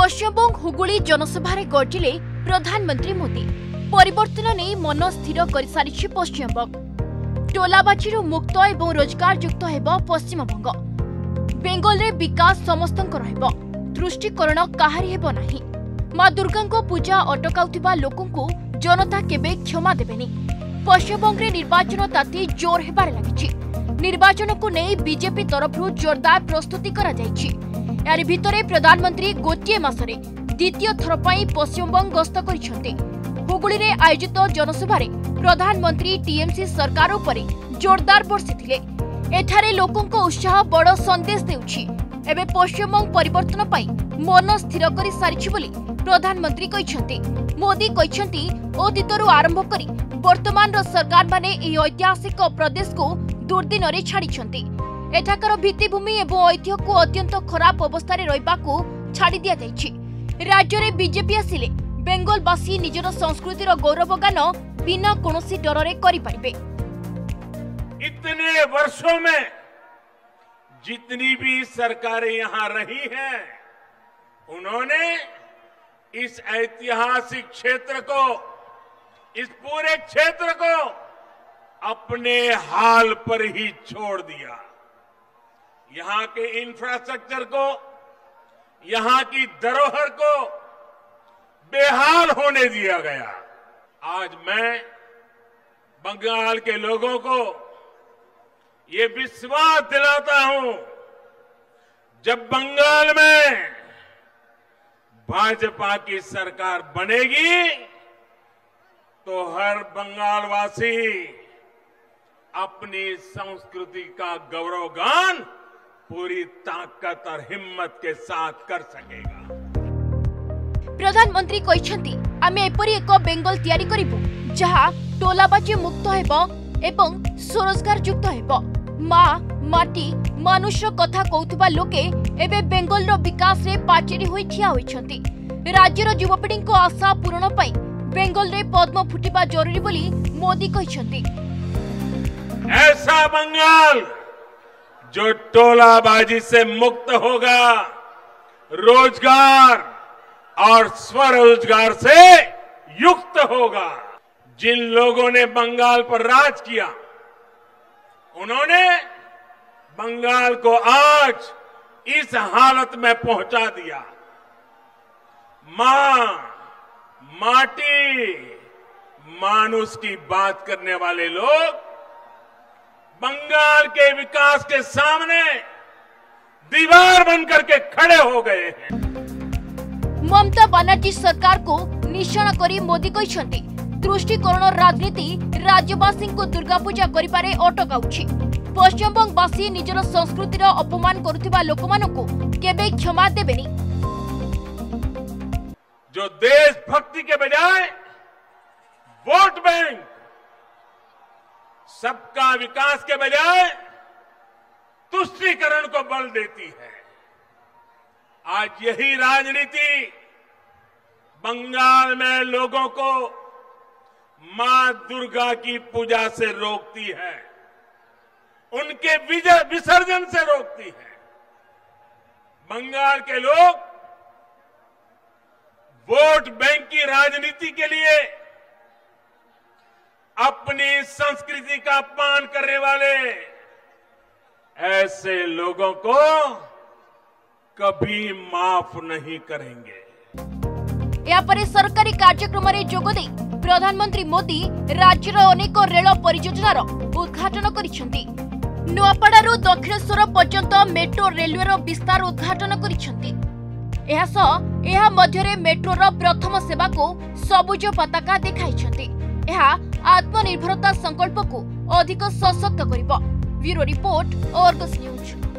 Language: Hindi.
पश्चिमबंग हुगुली जनसभा गर्जिले प्रधानमंत्री मोदी। परिवर्तन नहीं मन स्थिर कर सारी पश्चिमबंग। टोलाबाजी मुक्त और रोजगार युक्त हेब पश्चिमबंग। बेंगल रे विकास समस्तंकर हेब, तुष्टिकरण काहारी हेब नाही। मां दुर्गा पूजा अटकाउथिबा लोकंकु जनता केबे क्षमा देबेनी। पश्चिमबंग रे निर्वाचन ताती जोर हेबार लागिछि। निर्वाचन को नहीं बीजेपी तरफ जोरदार प्रस्तुति करा जायछि। यार भितरे प्रधानमंत्री गोटे मासरे द्वितीय थर पई पश्चिमबंग गस्त करिसेंति। हुगुली रे आयोजित जनसभा रे प्रधानमंत्री टीएमसी सरकार उपरे जोरदार बर्षिथिले। एठारे लोकंको उत्साह बड़ संदेश देउछि। एबे पश्चिमबंग परिवर्तन पई मन स्थिर करि सारिछि बोली प्रधानमंत्री कहिसेंति। मोदी कहिसेंति अतीतरु आरंभ करी वर्तमान रो सरकार माने एही ऐतिहासिक प्रदेश को दुर्दिन रे छाडिछंती। एठाकर भित्तिभूमि एवं ऐतिह्य को अत्यंत खराब अवस्था रे रहिबाकू छाडी दिया जायछि। राज्य रे बीजेपी आसिले बेंगलवासी निजर संस्कृतिर गौरवगान बिना कोनोसी डर रे करि परिबे। इतने वर्षों में जितनी भी सरकारें यहां रही हैं, उन्होंने इस ऐतिहासिक क्षेत्र को, इस पूरे क्षेत्र को अपने हाल पर ही छोड़ दिया। यहां के इंफ्रास्ट्रक्चर को, यहां की धरोहर को बेहाल होने दिया गया। आज मैं बंगाल के लोगों को ये विश्वास दिलाता हूं, जब बंगाल में भाजपा की सरकार बनेगी तो हर बंगालवासी अपनी संस्कृति का गौरवगान पूरी ताकत और हिम्मत के साथ कर सकेगा। प्रधानमंत्री कहिसेंति आमे एपरि एक बेंगल तयारी करिबु जहा टोलाबाजी मुक्त हेबो एवं स्वरोजगार युक्त हेबो। मां माटी मनुष्य कथा कहउथबा लोके एबे बेंगल रो विकास रे पाचेरी होई ठिया होइछंती। राज्यर युवपीढ़ी को आशा पूरण पई बेंगल रे पद्म फुटिबा जरूरी बोली मोदी कहिसेंति। ऐसा बंगाल जो टोलाबाजी से मुक्त होगा, रोजगार और स्वरोजगार से युक्त होगा। जिन लोगों ने बंगाल पर राज किया, उन्होंने बंगाल को आज इस हालत में पहुंचा दिया। मां माटी मानुष की बात करने वाले लोग बंगाल के विकास के सामने दीवार बनकर के खड़े हो गए हैं। ममता बनर्जी सरकार को निशाना करी मोदी कहिसेंति तुष्टिकरण राजनीति राज्यवासी को दुर्गा पूजा करिपारे अटकाउछि। पश्चिमबंगवासी निजर संस्कृतिर अपमान करुथिबा लोकमानकु केबे क्षमा देबेनी। जो देशभक्ति के बजाय वोट बैंक, सबका विकास के बजाय तुष्टीकरण को बल देती है, आज यही राजनीति बंगाल में लोगों को मां दुर्गा की पूजा से रोकती है, उनके विसर्जन से रोकती है। बंगाल के लोग वोट बैंक की राजनीति के लिए अपनी संस्कृति का अपमान करने वाले ऐसे लोगों को कभी माफ नहीं करेंगे। यापरे सरकारी कार्यक्रम रे जोग दे प्रधानमंत्री मोदी राज्यर अनेक रेल परियोजनार उद्घाटन करिसेंति। नुआपड़ारू दक्षिणेश्वर पर्यंत मेट्रो रेलवेर विस्तार उद्घाटन करिसेंति। एहा मध्यरे मेट्रोर प्रथम सेवा को सबुज पताका देखाइछंति। एहा आत्मनिर्भरता संकल्प को अधिक सशक्त करिबो। Bureau report, Argus news.